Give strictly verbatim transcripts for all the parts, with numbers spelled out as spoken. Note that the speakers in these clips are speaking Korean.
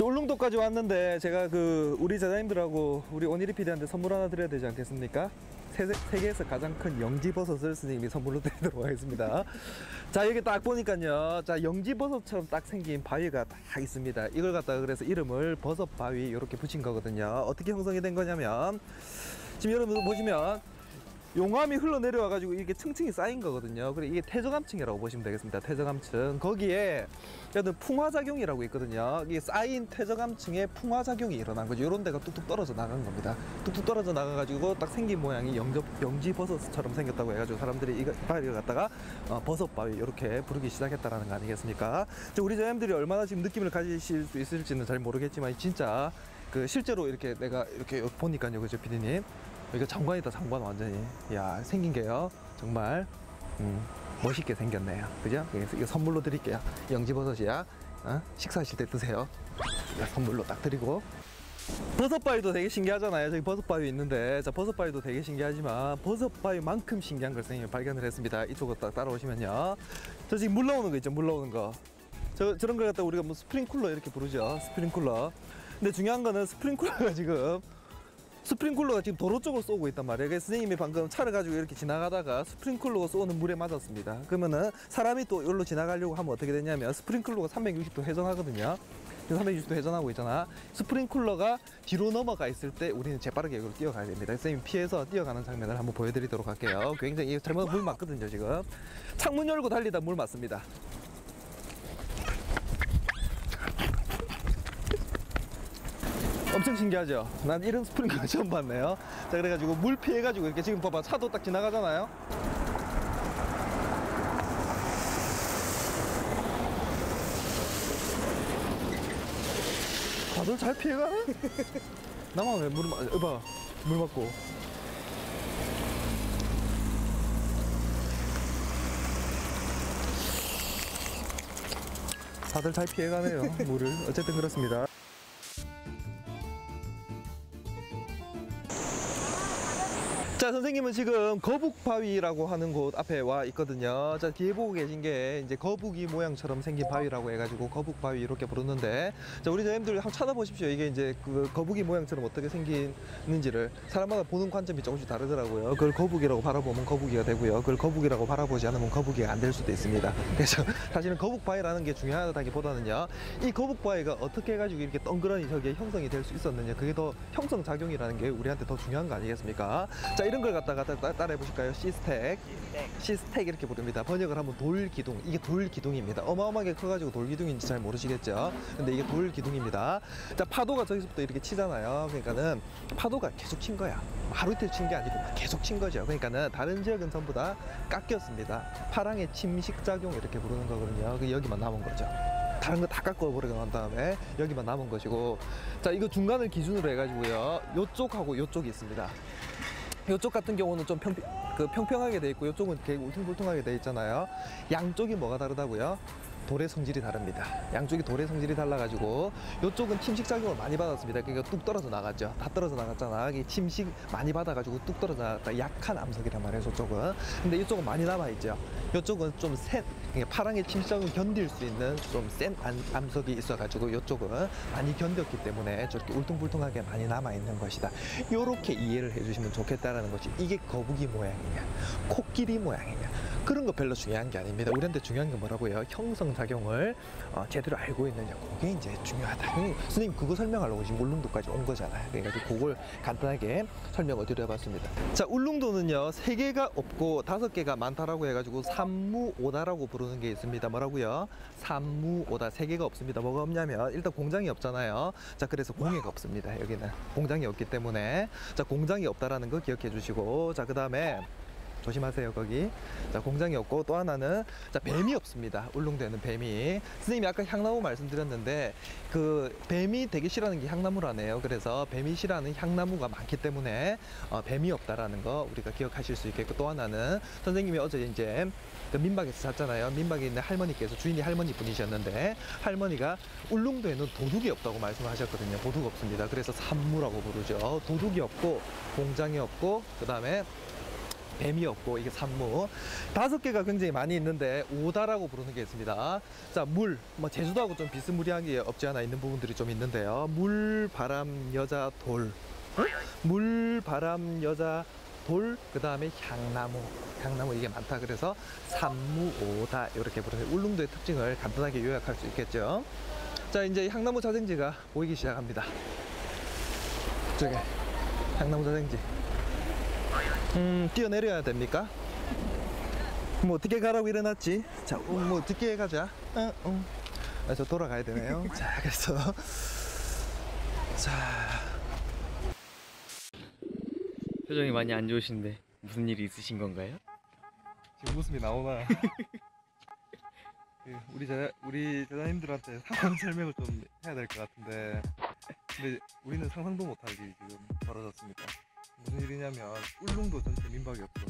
울릉도까지 왔는데 제가 그 우리 제자님들하고 우리 오니리 피디한테 선물 하나 드려야 되지 않겠습니까? 세세, 세계에서 가장 큰 영지버섯을 선생님이 선물로 드리도록 하겠습니다. 자, 여기 딱 보니까요, 자, 영지버섯처럼 딱 생긴 바위가 딱 있습니다. 이걸 갖다가 그래서 이름을 버섯바위 이렇게 붙인 거거든요. 어떻게 형성이 된 거냐면, 지금 여러분 보시면 용암이 흘러내려와 가지고 이게 층층이 쌓인 거거든요. 그리고 이게 퇴적암층이라고 보시면 되겠습니다. 퇴적암층. 거기에 어떤 풍화작용이라고 있거든요. 이게 쌓인 퇴적암층에 풍화작용이 일어난 거죠. 이런 데가 뚝뚝 떨어져 나간 겁니다. 뚝뚝 떨어져 나가 가지고 딱 생긴 모양이 영접, 영지버섯처럼 생겼다고 해가지고 사람들이 이거 바위를 갖다가 어, 버섯바위 이렇게 부르기 시작했다라는 거 아니겠습니까? 우리 제자님들이 얼마나 지금 느낌을 가지실 수 있을지는 잘 모르겠지만 진짜 그 실제로 이렇게 내가 이렇게 보니까요, 그죠, 피디님? 이거 장관이다, 장관. 완전히 야, 생긴 게요 정말 음, 멋있게 생겼네요, 그죠? 그래서 이거 선물로 드릴게요. 영지버섯이야. 어? 식사하실 때 드세요. 이거 선물로 딱 드리고. 버섯바위도 되게 신기하잖아요. 저기 버섯바위 있는데, 자, 버섯바위도 되게 신기하지만 버섯바위만큼 신기한 걸 선생님이 발견을 했습니다. 이쪽으로 딱 따라오시면요, 저 지금 물 나오는 거 있죠, 물 나오는 거. 저, 저런 걸 갖다 우리가 뭐 스프링쿨러 이렇게 부르죠, 스프링쿨러. 근데 중요한 거는 스프링쿨러가 지금 스프링쿨러가 지금 도로 쪽으로 쏘고 있단 말이에요. 그래서 선생님이 방금 차를 가지고 이렇게 지나가다가 스프링쿨러가 쏘는 물에 맞았습니다. 그러면은 사람이 또 여기로 지나가려고 하면 어떻게 되냐면, 스프링쿨러가 삼백육십 도 회전하거든요. 삼백육십 도 회전하고 있잖아. 스프링쿨러가 뒤로 넘어가 있을 때 우리는 재빠르게 여기로 뛰어가야 됩니다. 선생님 피해서 뛰어가는 장면을 한번 보여드리도록 할게요. 굉장히 잘못 물 맞거든요. 지금 창문 열고 달리다 물 맞습니다. 엄청 신기하죠? 난 이런 스프링클러 처음 봤네요. 자, 그래가지고 물 피해가지고 이렇게 지금 봐봐, 차도 딱 지나가잖아요. 다들 잘 피해가네? 나만 왜 물을 맞아? 봐, 물 맞고. 다들 잘 피해가네요, 물을. 어쨌든 그렇습니다. 자, 선생님은 지금 거북바위라고 하는 곳 앞에 와 있거든요. 자, 뒤에 보고 계신 게 이제 거북이 모양처럼 생긴 바위라고 해가지고 거북바위 이렇게 부르는데, 자, 우리 선생님들 한번 찾아보십시오. 이게 이제 그 거북이 모양처럼 어떻게 생기는지를 사람마다 보는 관점이 조금씩 다르더라고요. 그걸 거북이라고 바라보면 거북이가 되고요, 그걸 거북이라고 바라보지 않으면 거북이가 안 될 수도 있습니다. 그래서 사실은 거북바위라는 게 중요하다기보다는요, 이 거북바위가 어떻게 해가지고 이렇게 덩그러니 저게 형성이 될 수 있었느냐, 그게 더 형성작용이라는 게 우리한테 더 중요한 거 아니겠습니까? 자, 이런 걸 갖다가 따, 따라해 보실까요? 시스텍. 시스텍 이렇게 부릅니다. 번역을 하면 돌기둥. 이게 돌기둥입니다. 어마어마하게 커가지고 돌기둥인지 잘 모르시겠죠? 근데 이게 돌기둥입니다. 자, 파도가 저기서부터 이렇게 치잖아요. 그러니까는 파도가 계속 친 거야. 하루 이틀 친 게 아니고 계속 친 거죠. 그러니까는 다른 지역은 전부 다 깎였습니다. 파랑의 침식작용 이렇게 부르는 거거든요. 여기만 남은 거죠. 다른 거 다 깎아버리고 난 다음에 여기만 남은 것이고, 자, 이거 중간을 기준으로 해가지고요, 요쪽하고 요쪽이 있습니다. 이쪽 같은 경우는 좀 평, 그 평평하게 돼 있고, 이쪽은 되게 울퉁불퉁하게 돼 있잖아요. 양쪽이 뭐가 다르다고요? 돌의 성질이 다릅니다. 양쪽이 돌의 성질이 달라가지고 이쪽은 침식작용을 많이 받았습니다. 그러니까 뚝 떨어져 나갔죠. 다 떨어져 나갔잖아. 이게 침식 많이 받아가지고 뚝 떨어져 나갔다. 약한 암석이란 말이에요, 저쪽은. 근데 이쪽은 많이 남아있죠. 이쪽은 좀 센, 파랑의 침식작용을 견딜 수 있는 좀 센 암석이 있어가지고 이쪽은 많이 견뎠기 때문에 저렇게 울퉁불퉁하게 많이 남아있는 것이다. 이렇게 이해를 해주시면 좋겠다라는 것이, 이게 거북이 모양이냐, 코끼리 모양이냐, 그런 거 별로 중요한 게 아닙니다. 우리한테 중요한 게 뭐라고요? 형성작용을 어, 제대로 알고 있느냐, 그게 이제 중요하다. 선생님 그거 설명하려고 지금 울릉도까지 온 거잖아요. 그러니까 그걸 간단하게 설명을 드려봤습니다. 자, 울릉도는요, 세 개가 없고 다섯 개가 많다라고 해가지고 삼무오다라고 부르는 게 있습니다. 뭐라고요? 삼무오다. 세 개가 없습니다. 뭐가 없냐면, 일단 공장이 없잖아요. 자, 그래서 공해가 없습니다. 여기는 공장이 없기 때문에. 자, 공장이 없다라는 거 기억해 주시고, 자, 그 다음에 조심하세요, 거기. 자, 공장이 없고, 또 하나는, 자, 뱀이 없습니다. 울릉도에는 뱀이. 선생님이 아까 향나무 말씀드렸는데, 그 뱀이 되게 싫어하는 게 향나무라네요. 그래서 뱀이 싫어하는 향나무가 많기 때문에 어, 뱀이 없다라는 거 우리가 기억하실 수 있겠고, 또 하나는 선생님이 어제 이제 그 민박에서 잤잖아요. 민박에 있는 할머니께서, 주인이 할머니 분이셨는데, 할머니가 울릉도에는 도둑이 없다고 말씀하셨거든요. 도둑 없습니다. 그래서 산무라고 부르죠. 도둑이 없고, 공장이 없고, 그 다음에 뱀이 없고 이게 산무. 다섯 개가 굉장히 많이 있는데 오다라고 부르는 게 있습니다. 자, 물, 뭐 제주도하고 좀 비스무리한 게 없지 않아 있는 부분들이 좀 있는데요. 물, 바람, 여자, 돌. 어? 물, 바람, 여자, 돌, 그 다음에 향나무. 향나무 이게 많다. 그래서 산무오다 이렇게 부르는 울릉도의 특징을 간단하게 요약할 수 있겠죠. 자, 이제 향나무 자생지가 보이기 시작합니다. 저기 향나무 자생지. 음, 뛰어내려야 됩니까? 뭐 어떻게 가라고 일어났지? 자, 음, 뭐 어떻게 가자. 응, 응. 아, 저 돌아가야 되네요. 자, 그래서 자, 표정이 많이 안 좋으신데 무슨 일이 있으신 건가요? 지금 웃음이 나오나? 우리 제자, 우리 제자님들한테 상황 설명을 좀 해야 될 것 같은데, 근데 우리는 상상도 못할 일이 지금 벌어졌습니다. 무슨 일이냐면 울릉도 전체 민박이 없어.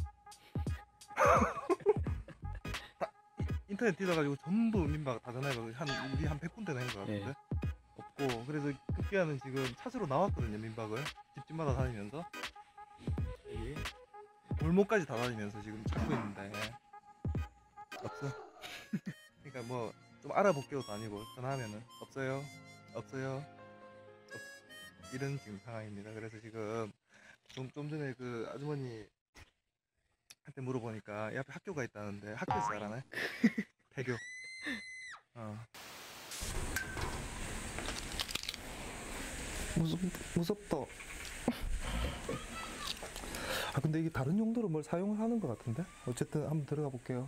다, 인터넷 뒤져가지고 전부 민박 다 전화해서 한 우리 한 백 군데 낸 것 같은데 네. 없고, 그래서 급기야는 지금 찾으러 나왔거든요. 민박을 집집마다 다니면서 여기 골목까지 다 다니면서 지금 찾고 있는데 없어. 그러니까 뭐 좀 알아볼게요도 아니고 전화하면은 없어요, 없어요, 없... 이런 지금 상황입니다. 그래서 지금 좀, 좀 전에 그 아주머니 한테 물어보니까 이 앞에 학교가 있다는데 학교에서 알아네? 대교. 어. 무섭, 무섭다. 아, 근데 이게 다른 용도로 뭘 사용하는 것 같은데? 어쨌든 한번 들어가 볼게요.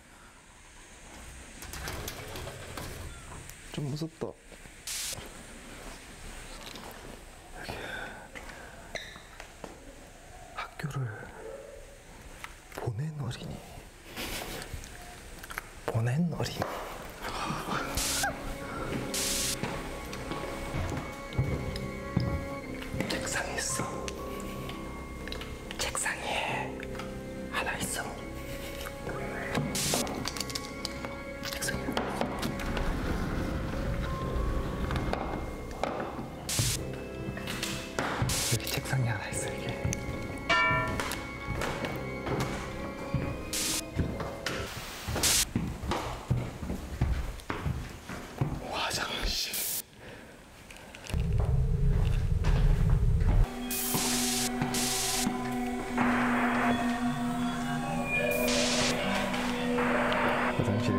좀 무섭다. 학교를 보낸 어린이. 보낸 어린이. 책상에 있어. 책상에 하나 있어. 책상에. 여기 책상에 하나 있어. 이게. 화장실. 화장실.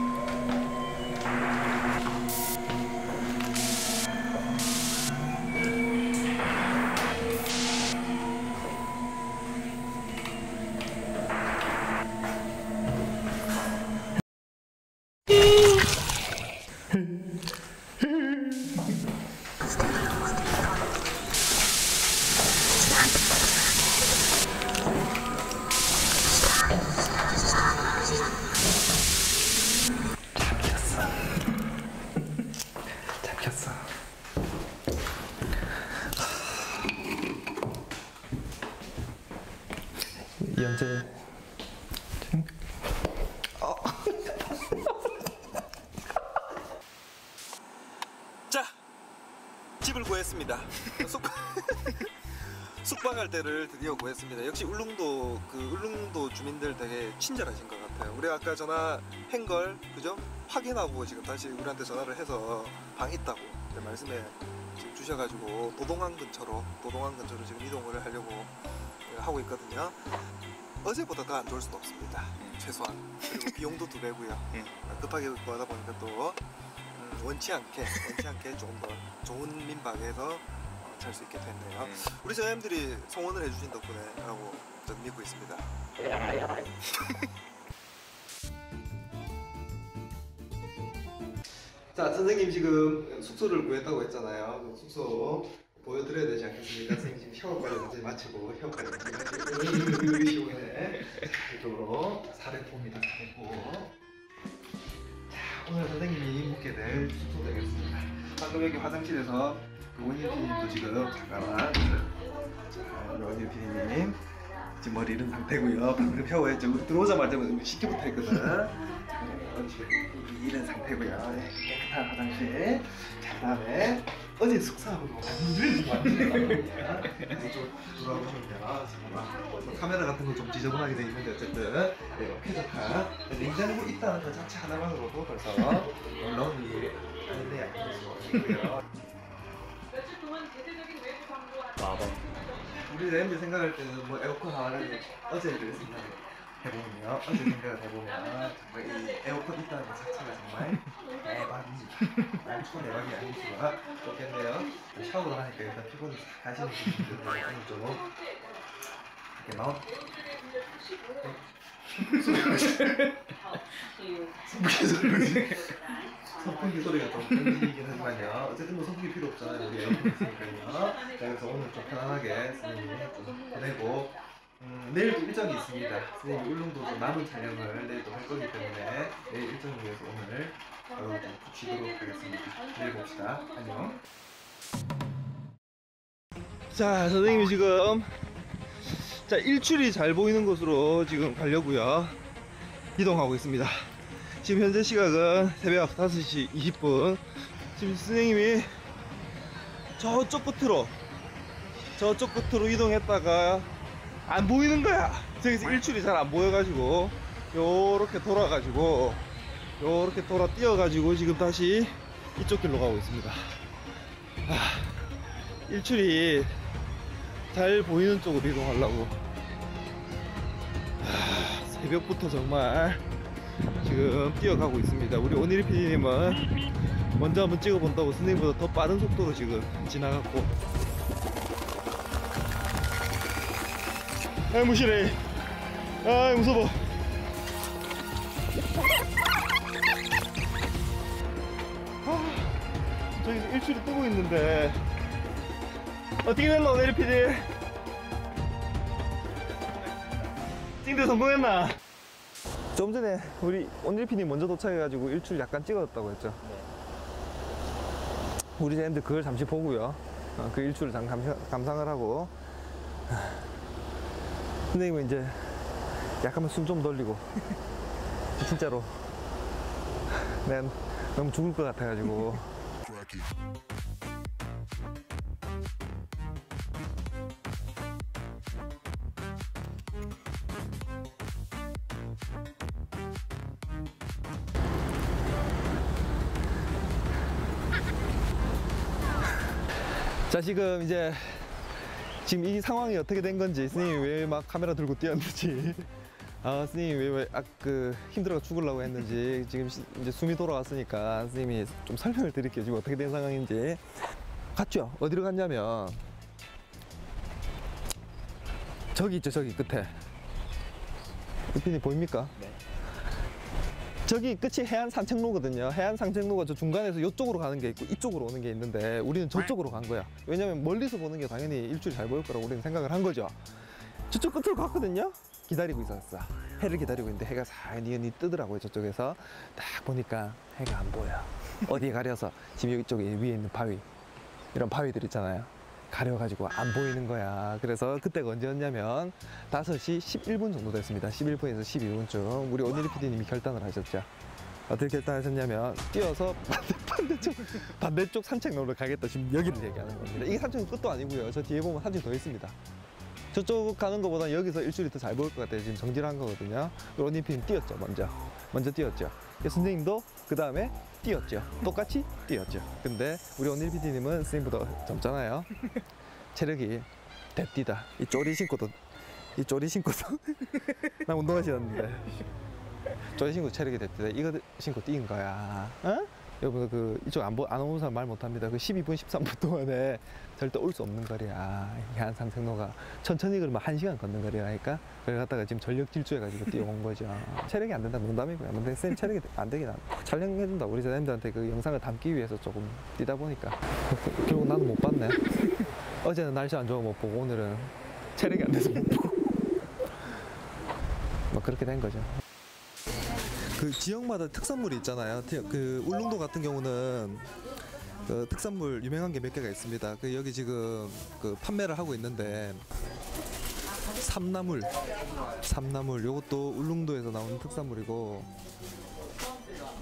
잡혔어. 연재. 어. 자, 집을 구했습니다. 숙 숙박할 때를 드디어 구했습니다. 역시 울릉도 그 울릉도 주민들 되게 친절하신 것 같아요. 우리 아까 전화한 걸 그죠? 확인하고 지금 다시 우리한테 전화를 해서 방 있다고 말씀해 지금 주셔가지고 도동항 근처로 도동항 근처로 지금 이동을 하려고 하고 있거든요. 어제보다 더 안 좋을 수도 없습니다. 최소한. 그리고 비용도 두 배고요. 급하게 구하다 보니까 또 음, 원치 않게 원치 않게 조금 더 좋은 민박에서 잘 수 있게 됐네요. 네. 우리 선생님들이 성원을 해주신 덕분에 라고 저는 믿고 있습니다. 자, 선생님 지금 숙소를 구했다고 했잖아요. 숙소 보여드려야 되지 않겠습니까? 선생님 지금 샤워까지 이제 마치고 샤워까지 마치고 시원해. 이쪽으로 사례포입니다. 사례포. 자, 오늘 선생님이 묵게 될 숙소 되겠습니다. 방금 여기 화장실에서 원희 피디님도 지금 잠깐만. 자, 원희 피디님 지금 머리 이런 상태고요. 방금 샤워했죠. 들어오자마자 시키부터 했거든. 그렇지. 이런 상태고요. 네, 깨끗한 화장실. 자, 그다음에 어제 숙소하고 완전히 완전히 좀 돌아보면요. 지금 카메라 같은 거 좀 지저분하게 돼 있는데 어쨌든 네, 쾌적한 냉장고 있다는 것 자체 하나만으로도 벌써 놀라운 일이 아닌데 아니고요. 마법. 우리 램들 생각할 때는 뭐 에어컨 하나를 어제를 생각해보면요. 어제 생각을 해보면 정말 이 에어컨 있다는 것 자체가 정말 대박입니다. 날 초대박이 아닐 수가 없겠네요. 샤워를 하니까 일단 피곤이 싹 가시는 분들은 오늘 좀 이렇게 마음 선풍기 소리가 선풍기 소리가 좀 끊기긴 하지만요. 어쨌든 뭐 선풍기 필요 없잖아요. 우리 에어컨 있으니까요. 자, 그래서 오늘 좀 편안하게 선생님이 좀 보내고 음, 내일도 일정이 있습니다. 선생님이 울릉도 좀 남은 촬영을 내일도 할 거기 때문에 내일 일정을 위해서 오늘 바로 좀푹 쉬도록 하겠습니다. 내일 봅시다. 안녕. 자, 선생님이 지금 자 일출이 잘 보이는 곳으로 지금 가려고요. 이동하고 있습니다. 지금 현재 시각은 새벽 다섯 시 이십 분. 지금 선생님이 저쪽 끝으로 저쪽 끝으로 이동했다가 안 보이는 거야. 저기서 일출이 잘 안 보여가지고 요렇게 돌아가지고 요렇게 돌아 뛰어가지고 지금 다시 이쪽 길로 가고 있습니다. 아, 일출이 잘 보이는 쪽으로 이동하려고. 아, 새벽부터 정말 지금 뛰어가고 있습니다. 우리 오니리 피디님은 먼저 한번 찍어본다고 선생님보다 더 빠른 속도로 지금 지나갔고. 아이 무시래. 아이 무서워. 아, 저기 일출이 뜨고 있는데 어떻게 됐나 오니리 피디? 찍는데 성공했나? 좀 전에 우리 오니리 피디 먼저 도착해가지고 일출 약간 찍었다고 했죠? 네. 우리 애들 그걸 잠시 보고요. 어, 그 일출을 잠 감상, 감상을 하고. 선생님은 이제 약간만 숨 좀 돌리고. 진짜로 난 너무 죽을 것 같아가지고. 자, 지금 이제 지금 이 상황이 어떻게 된 건지, 선생님이 왜 막 카메라 들고 뛰었는지, 아, 선생님이 왜, 왜, 아, 그, 힘들어가 죽으려고 했는지, 지금 시, 이제 숨이 돌아왔으니까 선생님이 좀 설명을 드릴게요. 지금 어떻게 된 상황인지. 갔죠? 어디로 갔냐면, 저기 있죠, 저기 끝에. 이핀이 보입니까? 네. 저기 끝이 해안 산책로거든요. 해안 산책로가 저 중간에서 이쪽으로 가는 게 있고 이쪽으로 오는 게 있는데 우리는 저쪽으로 간 거야. 왜냐면 멀리서 보는 게 당연히 일출이 잘 보일 거라고 우리는 생각을 한 거죠. 저쪽 끝으로 갔거든요. 기다리고 있었어. 해를 기다리고 있는데 해가 사연히 뜨더라고요. 저쪽에서 딱 보니까 해가 안 보여. 어디에 가려서 지금 여기 쪽에 위에 있는 바위, 이런 바위들 있잖아요. 가려가지고 안 보이는 거야. 그래서 그때가 언제였냐면 다섯 시 십일 분 정도 됐습니다. 십일 분에서 십이 분쯤 우리 오니리 피디님이 결단을 하셨죠. 어떻게 결단하셨냐면 뛰어서 반대쪽 반대쪽 산책로로 가겠다. 지금 여기를 얘기하는 겁니다. 이게 산책로 끝도 아니고요. 저 뒤에 보면 산책이 더 있습니다. 저쪽 가는 것보다 여기서 일출이 더 잘 보일 것 같아요. 지금 정지를 한 거거든요. 오니리 피디님 뛰었죠. 먼저 먼저 뛰었죠. 선생님도 그 다음에 뛰었죠. 똑같이 뛰었죠. 근데 우리 오니리 피디님은 선생님보다 젊잖아요. 체력이 대뛰다. 이 쪼리 신고도 이 쪼리 신고도 나 운동화 신었는데 쪼리 신고 체력이 대뛰다. 이거 신고 뛰는 거야. 어? 여러분 그 이쪽 안, 안 오는 사람 말 못합니다. 그 십이 분 십삼 분 동안에 절대 올 수 없는 거리야. 해안 산책로가 천천히 그러면 한 시간 걷는 거리라니까. 그걸 갖다가 지금 전력 질주해가지고 뛰어온 거죠. 체력이 안 된다 농담이고요. 근데 쌤 체력이 안 되긴 한다. 촬영해준다. 우리 사람들한테 그 영상을 담기 위해서 조금 뛰다 보니까 결국 나는 못 봤네. 어제는 날씨 안 좋아 못 보고 오늘은 체력이 안 돼서 못 보고 뭐 그렇게 된 거죠. 그 지역마다 특산물이 있잖아요. 그 울릉도 같은 경우는 그 특산물 유명한 게 몇 개가 있습니다. 그 여기 지금 그 판매를 하고 있는데 삼나물, 삼나물 요것도 울릉도에서 나오는 특산물이고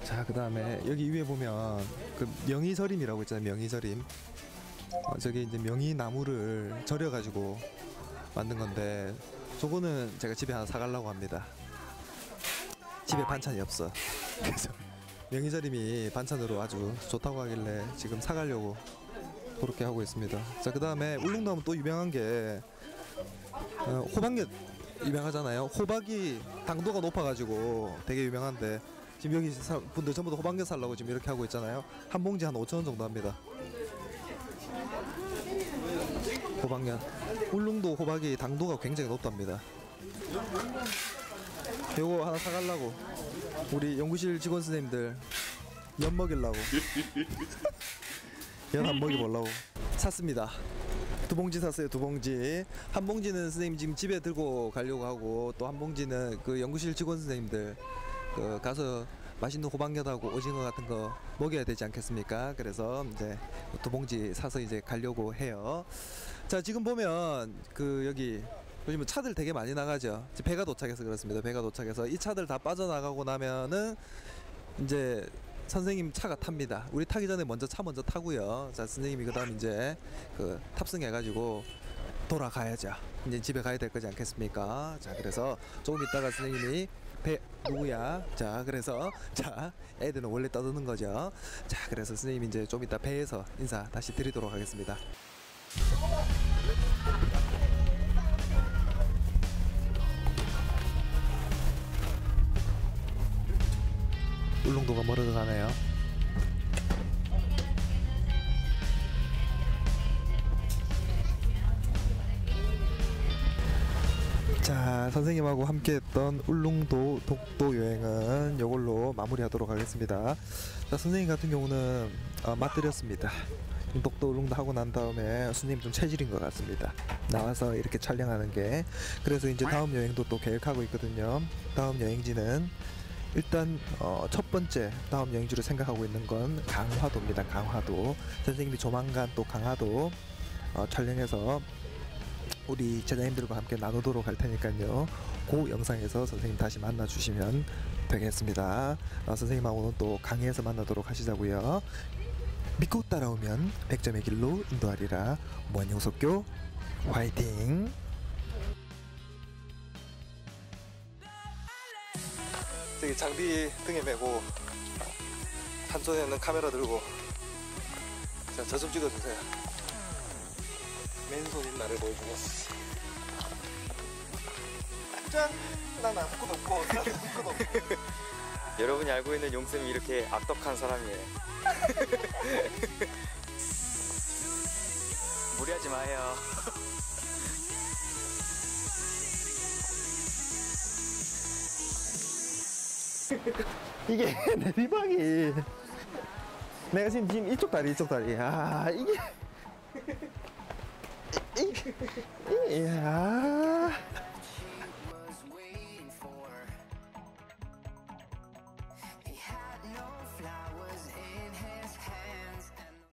자, 그 다음에 여기 위에 보면 그 명이절임이라고 있잖아요. 명이절임. 어, 저게 이제 명이 나무를 절여가지고 만든 건데, 저거는 제가 집에 하나 사가려고 합니다. 집에 반찬이 없어. 그래서 명이절임이 반찬으로 아주 좋다고 하길래 지금 사가려고 그렇게 하고 있습니다. 자, 그 다음에 울릉도 하면 또 유명한 게 어, 호박엿 유명하잖아요. 호박이 당도가 높아가지고 되게 유명한데, 지금 여기 사, 분들 전부 다 호박엿 살라고 지금 이렇게 하고 있잖아요. 한 봉지 한 오천 원 정도 합니다. 호박엿. 울릉도 호박이 당도가 굉장히 높답니다. 요거 하나 사가려고 우리 연구실 직원 선생님들 엿 먹이려고 엿 한 먹이 보려고 샀습니다. 두 봉지 샀어요. 두 봉지. 한 봉지는 선생님 지금 집에 들고 가려고 하고, 또 한 봉지는 그 연구실 직원 선생님들 그 가서 맛있는 호박엿하고 오징어 같은 거 먹여야 되지 않겠습니까? 그래서 이제 두 봉지 사서 이제 가려고 해요. 자, 지금 보면 그 여기 요즘은 차들 되게 많이 나가죠. 지금 배가 도착해서 그렇습니다. 배가 도착해서 이 차들 다 빠져나가고 나면은 이제 선생님 차가 탑니다. 우리 타기 전에 먼저 차 먼저 타고요. 자, 선생님이 그다음 이제 그 탑승해가지고 돌아가야죠. 이제 집에 가야 될 거지 않겠습니까? 자, 그래서 조금 있다가 선생님이 배 누구야? 자, 그래서 자, 애들은 원래 떠드는 거죠. 자, 그래서 선생님이 이제 좀 이따 배에서 인사 다시 드리도록 하겠습니다. 울릉도가 멀어져 가네요. 자, 선생님하고 함께했던 울릉도 독도 여행은 이걸로 마무리하도록 하겠습니다. 자, 선생님 같은 경우는 어, 맛들였습니다. 독도 울릉도 하고 난 다음에 선생님 좀 체질인 것 같습니다. 나와서 이렇게 촬영하는 게. 그래서 이제 다음 여행도 또 계획하고 있거든요. 다음 여행지는 일단 어, 첫 번째 다음 여행지로 생각하고 있는 건 강화도입니다. 강화도. 선생님이 조만간 또 강화도 어, 촬영해서 우리 제자님들과 함께 나누도록 할 테니까요. 그 영상에서 선생님 다시 만나 주시면 되겠습니다. 어, 선생님하고는 또 강의에서 만나도록 하시자고요. 믿고 따라오면 백 점의 길로 인도하리라. 무한용속교 화이팅! 저기 장비 등에 메고 한 손에는 카메라 들고, 자, 저 좀 찍어주세요. 맨손인 나를 보여주겠어. 짠! 난 아무것도 없고 난 아무것도 없고. 여러분이 알고 있는 용쌤이 이렇게 악덕한 사람이에요. 무리하지 마요. 이게 내리막이 내가 지금 지금 이쪽 다리 이쪽 다리 아 이게 이게 이게 아